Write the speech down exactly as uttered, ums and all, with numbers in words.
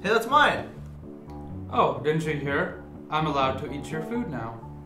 Hey, that's mine. Oh, didn't you hear? I'm allowed to eat your food now.